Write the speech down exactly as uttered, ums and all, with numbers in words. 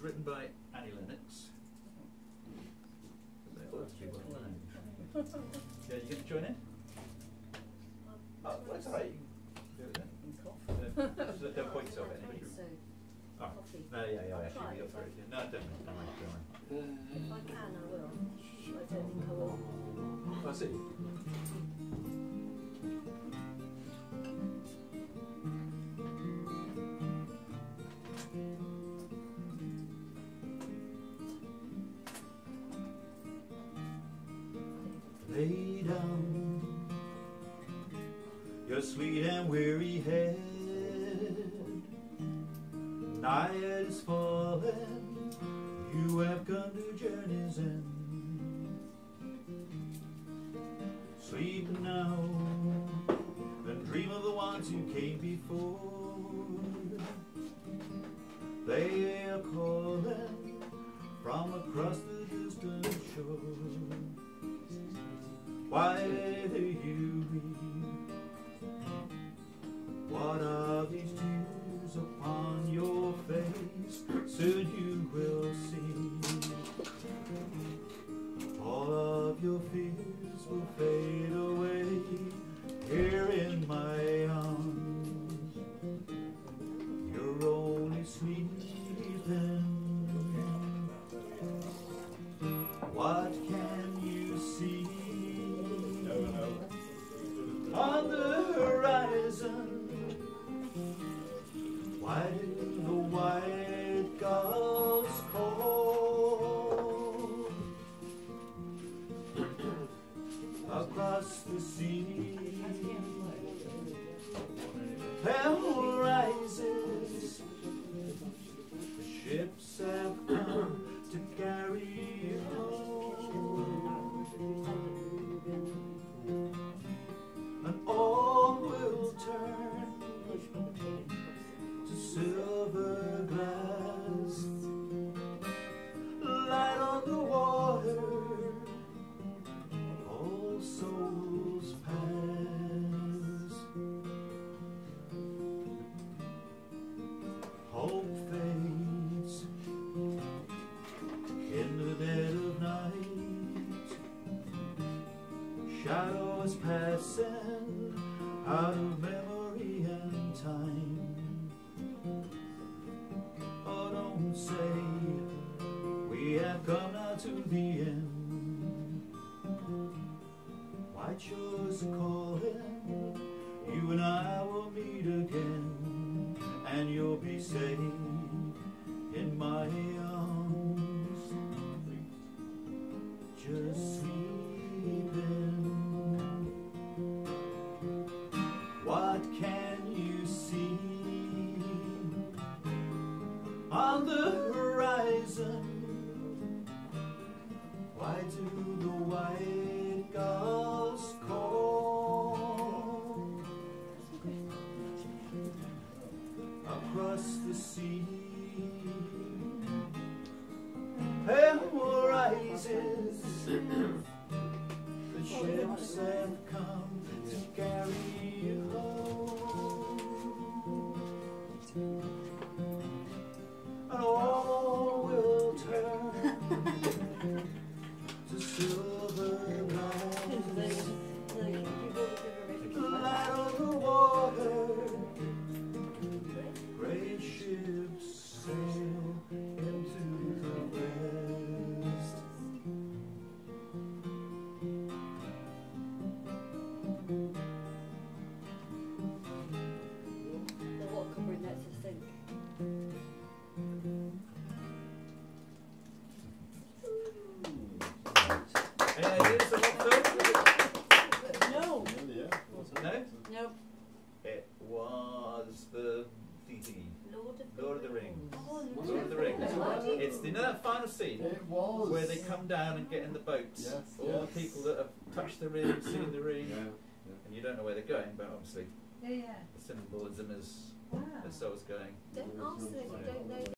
written by Lennox. Yeah, you going to join in? Oh, well, that's all right. You can do it then. Uh, don't point yourself at anybody. Oh. No, yeah, yeah, actually, we got for it. Yeah. No, don't mind, don't mind, don't mind. If I can, I will. I don't think I will. I see. Lay down your sweet and weary head. Night is falling, you have come to journey's end. Sleep now and dream of the ones who came before. They are calling from across the distant shore. Why do you weep? What are these tears upon your face? Soon you will see. All of your fears will fade away here in my arms. You're only sleeping. What can you see? On the horizon, why do the white gulls call? Across the sea, hell rises. The ships have come to carry you home. And all will turn to silver glass. Light on the water, all souls pass. Hope fades in the dead of night. Shadows passing out of memory and time. Oh, don't say we have come now to the end. White shores are calling, you and I will meet again, and you'll be safe in my arms, just sleeping. What can you see on the horizon? Why do the white gulls call? Across the sea, hell rises. The ships have come to carry you home. And all will turn to silver glass. Light on the water, great ships sail into the west. Now what covering lets us think? Any ideas of what film? No. No? Nope. It was the D D. Lord of the, Lord of the Rings. Oh, Lord of the Rings. It's you know that final scene It was. where they come down and get in the boats. Yes, All yes. the people that have touched the ring, seen the ring, Yeah, yeah. and you don't know where they're going, but obviously Yeah, yeah. the symbolism is Wow. is so it's going. Don't ask them if you don't know.